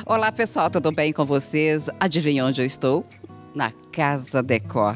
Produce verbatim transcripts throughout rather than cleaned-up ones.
Olá pessoal, tudo bem com vocês? Adivinha onde eu estou? Na Casa Decor,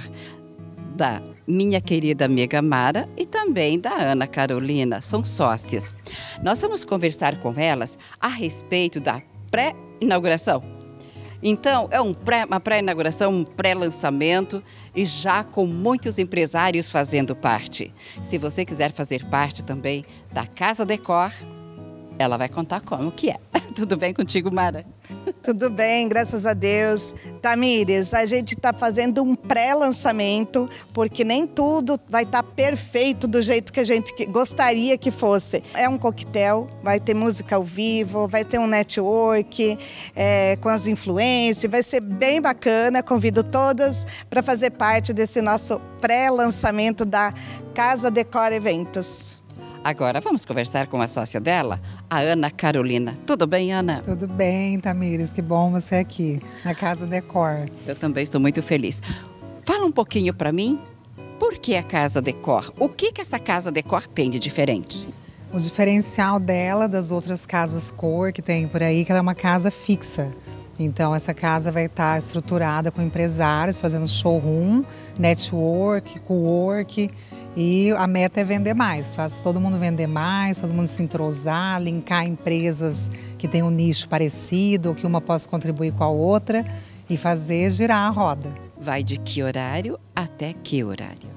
da minha querida amiga Mara e também da Ana Carolina, são sócias. Nós vamos conversar com elas a respeito da pré-inauguração. Então, é um pré, uma pré-inauguração, um pré-lançamento e já com muitos empresários fazendo parte. Se você quiser fazer parte também da Casa Decor, ela vai contar como que é. Tudo bem contigo, Mara? Tudo bem, graças a Deus. Tamires, a gente está fazendo um pré-lançamento, porque nem tudo vai estar tá perfeito do jeito que a gente gostaria que fosse. É um coquetel, vai ter música ao vivo, vai ter um network é, com as influências, vai ser bem bacana. Convido todas para fazer parte desse nosso pré-lançamento da Casa Decor Eventos. Agora vamos conversar com a sócia dela, a Ana Carolina. Tudo bem, Ana? Tudo bem, Tamires, que bom você aqui na Casa Decor. Eu também estou muito feliz. Fala um pouquinho para mim, por que a Casa Decor? O que que essa Casa Decor tem de diferente? O diferencial dela das outras casas cor que tem por aí, que ela é uma casa fixa. Então essa casa vai estar estruturada com empresários, fazendo showroom, network, co-work. E a meta é vender mais, faz todo mundo vender mais, todo mundo se entrosar, linkar empresas que têm um nicho parecido, ou que uma possa contribuir com a outra e fazer girar a roda. Vai de que horário até que horário?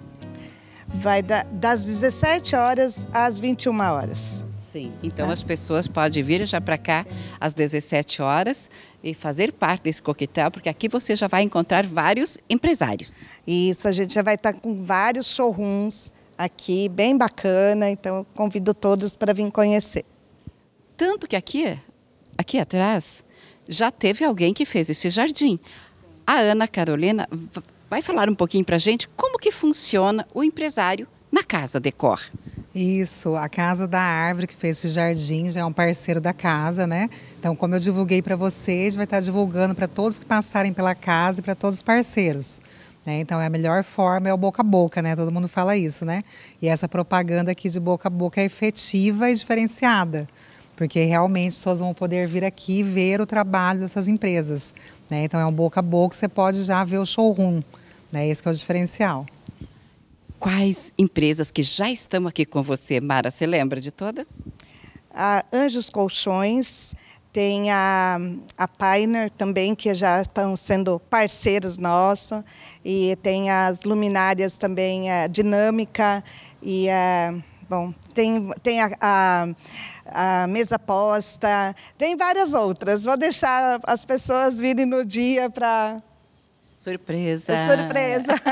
Vai da, das dezessete horas às vinte e uma horas. Sim, então ah. as pessoas podem vir já para cá às dezessete horas e fazer parte desse coquetel, porque aqui você já vai encontrar vários empresários. Isso, a gente já vai estar com vários showrooms aqui, bem bacana, então eu convido todos para vir conhecer. Tanto que aqui, aqui atrás, já teve alguém que fez esse jardim. A Ana Carolina vai falar um pouquinho para a gente como que funciona o empresário na Casa Decor. Isso, a Casa da Árvore, que fez esse jardim, já é um parceiro da casa, né? Então, como eu divulguei para vocês, vai estar divulgando para todos que passarem pela casa e para todos os parceiros. Né? Então, é a melhor forma é o boca a boca, né? Todo mundo fala isso, né? E essa propaganda aqui de boca a boca é efetiva e diferenciada, porque realmente as pessoas vão poder vir aqui e ver o trabalho dessas empresas. Né? Então, é um boca a boca, você pode já ver o showroom, né? Esse que é o diferencial. Quais empresas que já estão aqui com você, Mara? Você lembra de todas? A Anjos Colchões, tem a, a Pioneer também, que já estão sendo parceiros nossos, e tem as luminárias também, a Dinâmica, e a, bom, tem, tem a, a, a Mesa Posta, tem várias outras. Vou deixar as pessoas virem no dia para... Surpresa! Surpresa!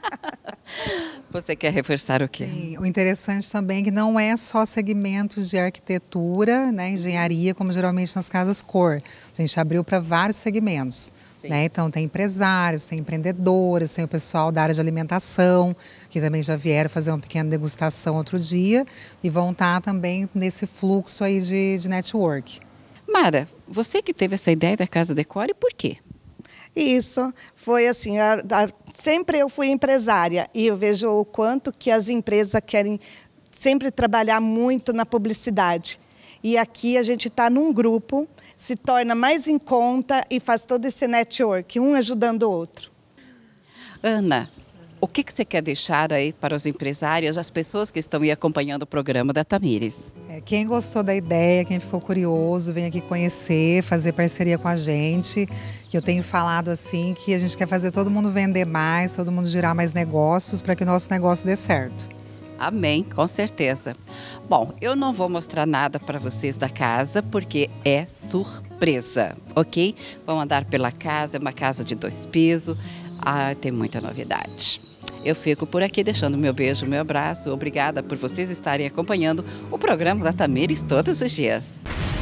Você quer reforçar o quê? Sim, o interessante também é que não é só segmentos de arquitetura, né, engenharia, como geralmente nas casas cor. A gente abriu para vários segmentos. Né? Então tem empresários, tem empreendedores, tem o pessoal da área de alimentação, que também já vieram fazer uma pequena degustação outro dia e vão estar também nesse fluxo aí de, de network. Mara, você que teve essa ideia da Casa Decor, e por quê? Isso, foi assim, a, a, sempre eu fui empresária e eu vejo o quanto que as empresas querem sempre trabalhar muito na publicidade. E aqui a gente está num grupo, se torna mais em conta e faz todo esse network, um ajudando o outro. Ana, o que, que você quer deixar aí para os empresários, as pessoas que estão aí acompanhando o programa da Tamires? É, quem gostou da ideia, quem ficou curioso, vem aqui conhecer, fazer parceria com a gente, que eu tenho falado assim, que a gente quer fazer todo mundo vender mais, todo mundo girar mais negócios para que o nosso negócio dê certo. Amém, com certeza. Bom, eu não vou mostrar nada para vocês da casa, porque é surpresa, ok? Vão andar pela casa, é uma casa de dois pisos, ah, tem muita novidade. Eu fico por aqui deixando meu beijo, meu abraço. Obrigada por vocês estarem acompanhando o programa da Tamires todos os dias.